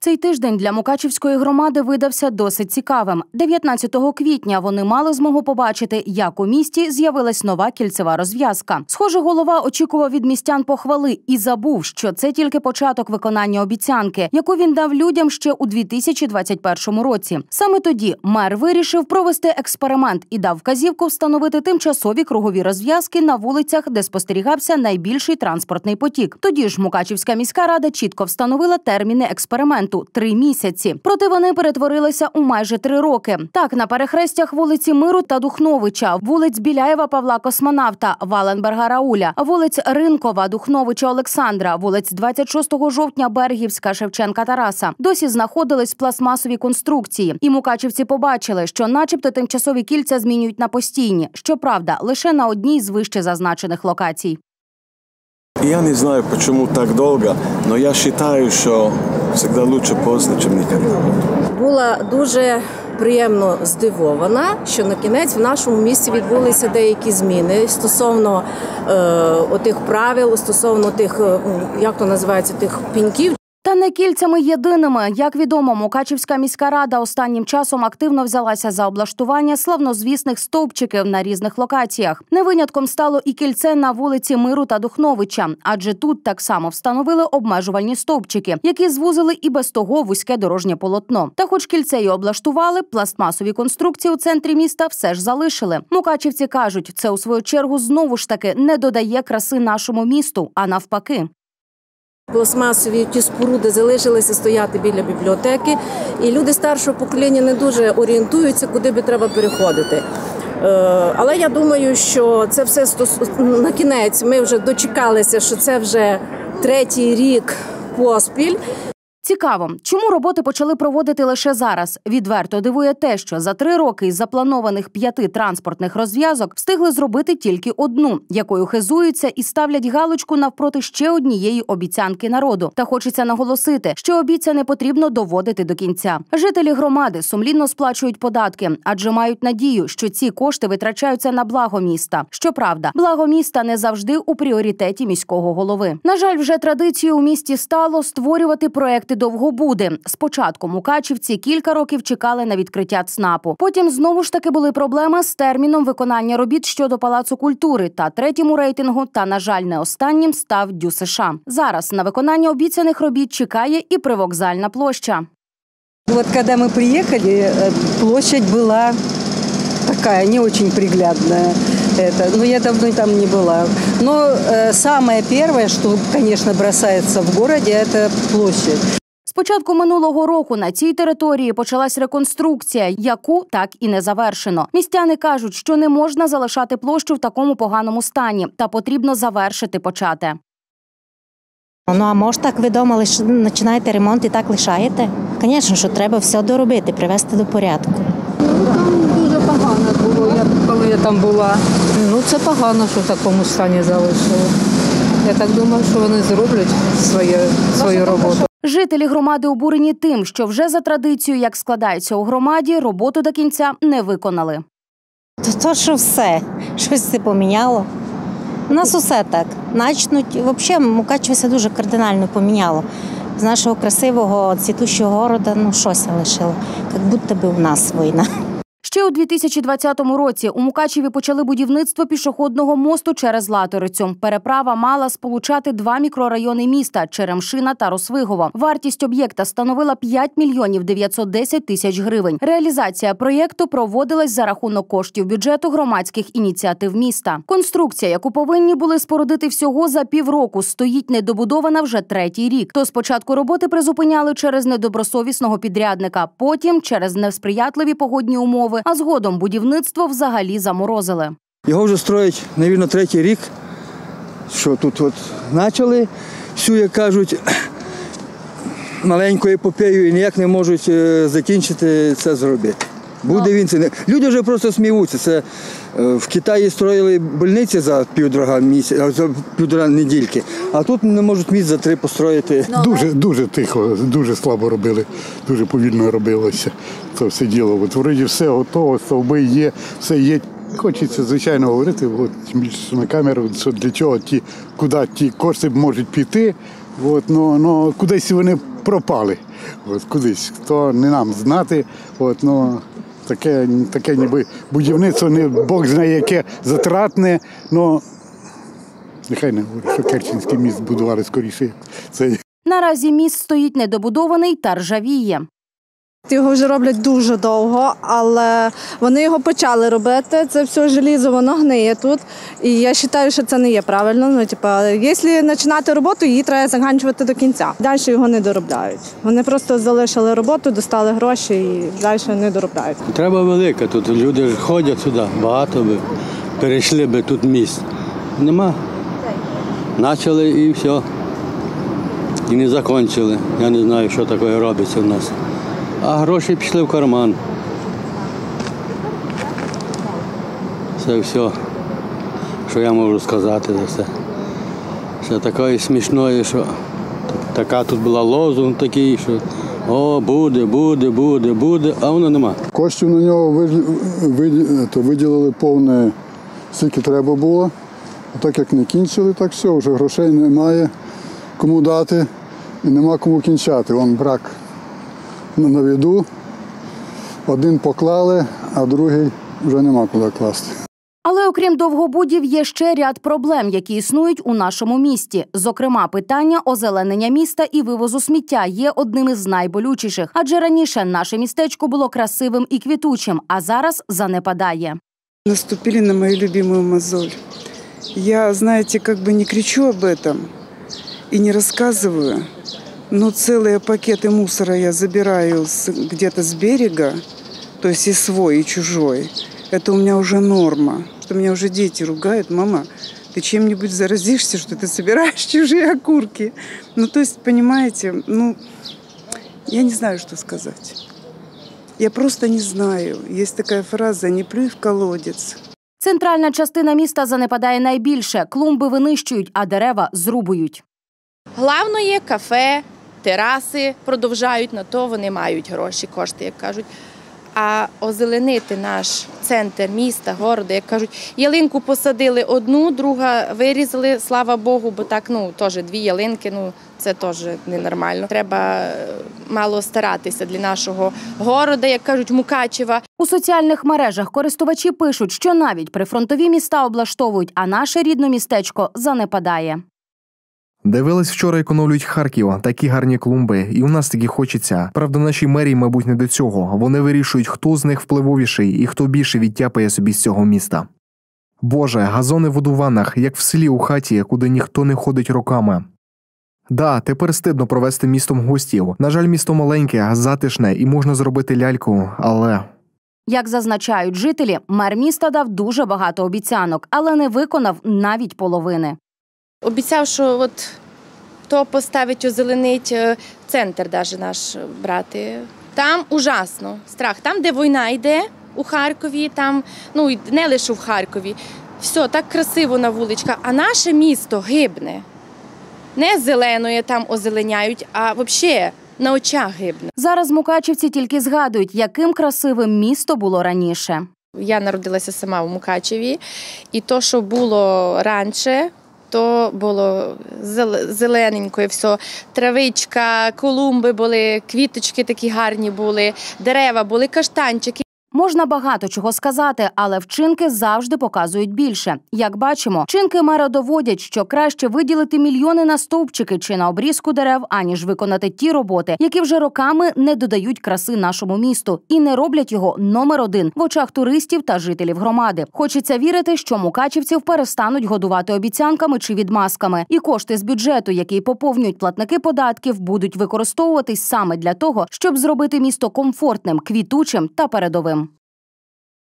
Цей тиждень для Мукачівської громади видався досить цікавим. 19 квітня вони мали змогу побачити, як у місті з'явилась нова кільцева розв'язка. Схоже, голова очікував від містян похвали і забув, що це тільки початок виконання обіцянки, яку він дав людям ще у 2021 році. Саме тоді мер вирішив провести експеримент і дав вказівку встановити тимчасові кругові розв'язки на вулицях, де спостерігався найбільший транспортний потік. Тоді ж Мукачівська міська рада чітко встановила терміни експерименту – 3 місяці. Проте вони перетворилися у майже 3 роки. Так, на перехрестях вулиці Миру та Духновича, вулиць Біляєва Павла Космонавта, Валенберга Рауля, вулиць Ринкова, Духновича Олександра, вулиць 26 жовтня Бергівська, Шевченка Тараса досі знаходились пластмасові конструкції. І мукачівці побачили, що начебто тимчасові кільця змінюють на постійні. Щоправда, лише на одній з вище зазначених локацій. Я не знаю, почему так долго, но я считаю, что всегда лучше поздно, чем никогда. Була дуже приємно здивована, що на кінець в нашому місті відбулися деякі зміни стосовно отих правил, стосовно тих, як то називається, тих пеньків. Та не кільцями єдиними. Як відомо, Мукачівська міська рада останнім часом активно взялася за облаштування славнозвісних стовпчиків на різних локаціях. Не винятком стало і кільце на вулиці Миру та Духновича, адже тут так само встановили обмежувальні стовпчики, які звузили і без того вузьке дорожнє полотно. Та хоч кільце й облаштували, пластмасові конструкції у центрі міста все ж залишили. Мукачівці кажуть, це у свою чергу знову ж таки не додає краси нашому місту, а навпаки. Пластмасові ті споруди залишилися стояти біля бібліотеки, і люди старшого покоління не дуже орієнтуються, куди би треба переходити. Але я думаю, що це все на кінець ми вже дочекалися, що це вже 3-й рік поспіль. Цікаво, чому роботи почали проводити лише зараз? Відверто дивує те, що за 3 роки із запланованих 5 транспортних розв'язок встигли зробити тільки одну, якою хизуються і ставлять галочку навпроти ще однієї обіцянки народу. Та хочеться наголосити, що обіцяне потрібно доводити до кінця. Жителі громади сумлінно сплачують податки, адже мають надію, що ці кошти витрачаються на благо міста. Щоправда, благо міста не завжди у пріоритеті міського голови. На жаль, вже традицією у місті стало створювати проекти довгобуди. Спочатку мукачівці кілька років чекали на відкриття ЦНАПу. Потім знову ж таки були проблеми з терміном виконання робіт щодо Палацу культури та 3-му рейтингу, та, на жаль, не останнім став ДЮСШ США. Зараз на виконання обіцяних робіт чекає і привокзальна площа. Вот когда мы приехали, площадь была такая, не очень приглядная. Но я давно там не была. Но самое первое, что, конечно, бросается в городе, это площадь. З початку минулого року на цій території почалась реконструкція, яку так і не завершено. Містяни кажуть, що не можна залишати площу в такому поганому стані, та потрібно завершити почате. Ну, а може так ви думали, що починаєте ремонт і так лишаєте? Звісно, що треба все доробити, привести до порядку. Там дуже погано було, коли я там була. Ну, це погано, що в такому стані залишили. Я так думаю, що вони зроблять свою роботу. Жителі громади обурені тим, що вже за традицією, як складається у громаді, роботу до кінця не виконали. То що все, щось це поміняло. У нас усе так. Начнуть, взагалі, Мукачево дуже кардинально поміняло. З нашого красивого, цвітущого города, ну, щось лишило. Як будто би у нас війна. Ще у 2020 році у Мукачеві почали будівництво пішохідного мосту через Латорицю. Переправа мала сполучати 2 мікрорайони міста – Черемшина та Росвигово. Вартість об'єкта становила 5 мільйонів 910 тисяч гривень. Реалізація проєкту проводилась за рахунок коштів бюджету громадських ініціатив міста. Конструкція, яку повинні були спорудити всього за півроку, стоїть недобудована вже 3-й рік. То спочатку роботи призупиняли через недобросовісного підрядника, потім через несприятливі погодні умови, а згодом будівництво взагалі заморозили. Його вже строять, мабуть, 3-й рік, що тут от почали всю, як кажуть, маленьку епопею і ніяк не можуть закінчити це зробити. Буде він це. Люди вже просто сміються. Це в Китаї строїли больниці за півтора недільки, а тут не можуть місць за 3 построїти. Дуже тихо, дуже слабо робили, дуже повільно робилося це все діло. От вроді все готово, стовби є, все є. Хочеться, звичайно, говорити, тим більше на камеру, що для чого куди ті кошти можуть піти, От, но кудись вони пропали. От, кудись. То не нам знати. От, но таке ніби будівництво, не Бог знає, яке затратне. Но нехай не говорю, що Керченський міст будували скоріше. Наразі міст стоїть недобудований та ржавіє. Його вже роблять дуже довго, але вони його почали робити. Це все желізо, воно гниє тут. І я вважаю, що це не є правильно. Якщо починати роботу, її треба закінчувати до кінця. Далі його не доробляють. Вони просто залишили роботу, достали гроші і далі не доробляють. Треба велика тут. Люди ходять сюди, багато би. Перейшли би тут міст. Нема. Почали і все. І не закінчили. Я не знаю, що таке робиться в нас. А гроші пішли в карман. Це все, що я можу сказати за це. Це таке смішне, що така тут була лозунг такий, що о, буде, а воно нема. Коштів на нього виділили повне, скільки треба було. А так як не кінчили, так все, вже грошей немає кому дати і нема кому кінчати. Вон брак на виду. Один поклали, а другий вже нема куди класти. Але окрім довгобудів, є ще ряд проблем, які існують у нашому місті. Зокрема, питання озеленення міста і вивозу сміття є одним із найболючіших. Адже раніше наше містечко було красивим і квітучим, а зараз занепадає. Наступили на мою любимую мозоль. Я, знаете, как бы не кричу об этом и не рассказываю, но целые пакеты мусора я забираю где-то с берега, то есть и свой, и чужой. Это у меня уже норма, что меня уже дети ругают: мама, ты чем-нибудь заразишься, что ты собираешь чужие окурки. Ну, то есть, понимаете, я не знаю, что сказать. Я просто не знаю. Есть такая фраза: не плюй в колодец. Центральна частина міста занепадає найбільше. Клумби винищують, а дерева зрубують. Главно є кафе, тераси продовжають, на то вони мають гроші, кошти, як кажуть. А озеленити наш центр міста, города, як кажуть, ялинку посадили одну, друга вирізали, слава Богу, бо так, теж дві ялинки, це теж ненормально. Треба мало старатися для нашого города, як кажуть, Мукачева. У соціальних мережах користувачі пишуть, що навіть прифронтові міста облаштовують, а наше рідне містечко занепадає. Дивились вчора, як оновлюють Харків. Такі гарні клумби. І у нас таки хочеться. Правда, нашій мерії, мабуть, не до цього. Вони вирішують, хто з них впливовіший і хто більше відтяпає собі з цього міста. Боже, газони в одуванах, як в селі у хаті, куди ніхто не ходить роками. Да, тепер стидно провести містом гостів. На жаль, місто маленьке, затишне і можна зробити ляльку, але... Як зазначають жителі, мер міста дав дуже багато обіцянок, але не виконав навіть половини. Обіцяв, що то поставить, озеленить центр навіть наш брати. Там ужасно, страх. Там, де війна йде, у Харкові, там, не лише в Харкові, все так красиво на вуличках, а наше місто гибне. Не зеленою там озеленяють, а взагалі на очах гибне. Зараз мукачівці тільки згадують, яким красивим місто було раніше. Я народилася сама в Мукачеві, і то, що було раніше, то було зелененько і все. Травичка, клумби були, квіточки такі гарні були, дерева були, каштанчики. Можна багато чого сказати, але вчинки завжди показують більше. Як бачимо, вчинки мера доводять, що краще виділити мільйони на стовпчики чи на обрізку дерев, аніж виконати ті роботи, які вже роками не додають краси нашому місту і не роблять його номер один в очах туристів та жителів громади. Хочеться вірити, що мукачівців перестануть годувати обіцянками чи відмазками, і кошти з бюджету, які поповнюють платники податків, будуть використовуватись саме для того, щоб зробити місто комфортним, квітучим та передовим.